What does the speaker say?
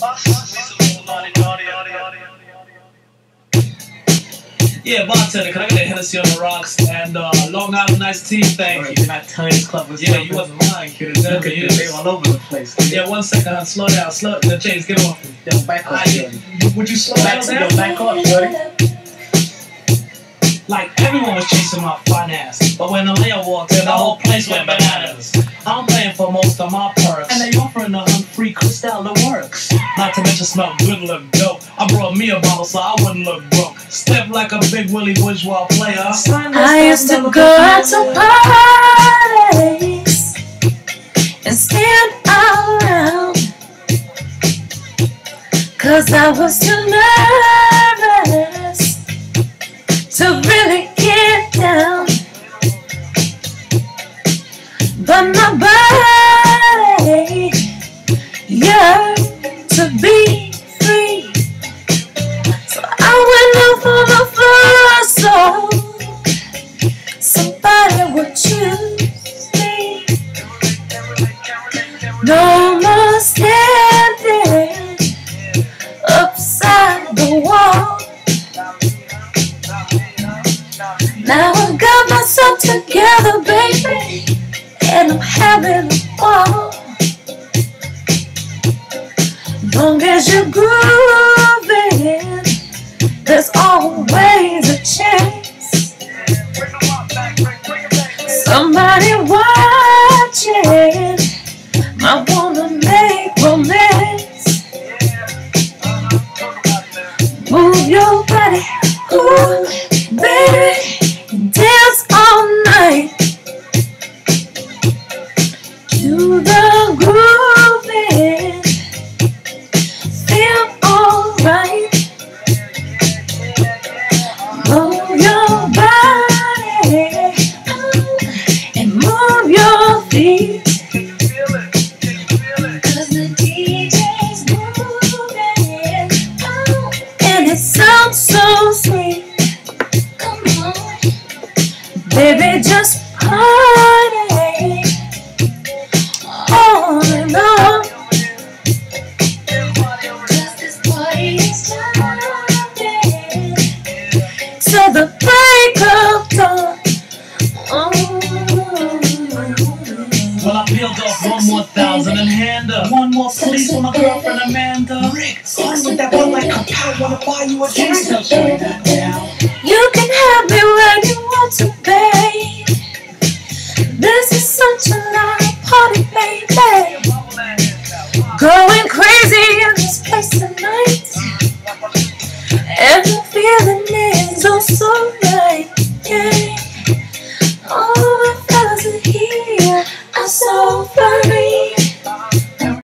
Yeah, bartender, can I get a Hennessy on the rocks and Long Island iced tea? Thank you. Can I tell you this club was Yeah, you wasn't lying, kid. Look at you, they all over the place. Kid. Yeah, 1 second, huh? Slow down, slow the chains, get off. Yo, back off, shorty. Would you slow down? Yo, back off, shorty. Like everyone was chasing my finance, but when Aaliyah walked in, the whole place went bananas. I'm paying for most of my perks, and they offering the free crystal that works. Not to mention smell good, look dope. I brought me a bottle so I wouldn't look broke. Step like a big Willie bourgeois player. I used to go out to parties and stand around, 'cause I was too nervous to really get down. But my body yearned to be free, so I went out for the first so somebody would choose me. No more standing upside the wall. Now I got myself together, baby, and I'm having a ball. Long as you're grooving, there's always a chance. Somebody watching might wanna make romance. Move your body, ooh, baby. Dance all night to the grooving, feel alright. Move your body and move your feet, 'cause the DJ's moving, and it sounds so sweet. Baby, just party on and on, 'cause this party is starting till the break of dawn. Well, I peeled off 1 more 1,000 and hand up 1 more please for my girlfriend Amanda. Rick, on with that one like a pal, wanna buy you a drink. Still showing that down. You can have me when you want to, babe. This is such a loud party, baby. Going crazy in this place tonight, and the feeling is oh so right, yeah.